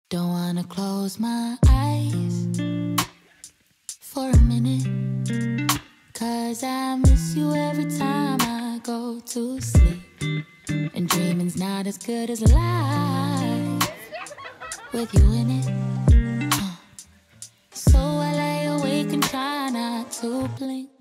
Don't wanna close my eyes for a minute, 'cause I miss you every time I go to sleep. And dreaming's not as good as life with you in it. So I lay awake and try not to blink.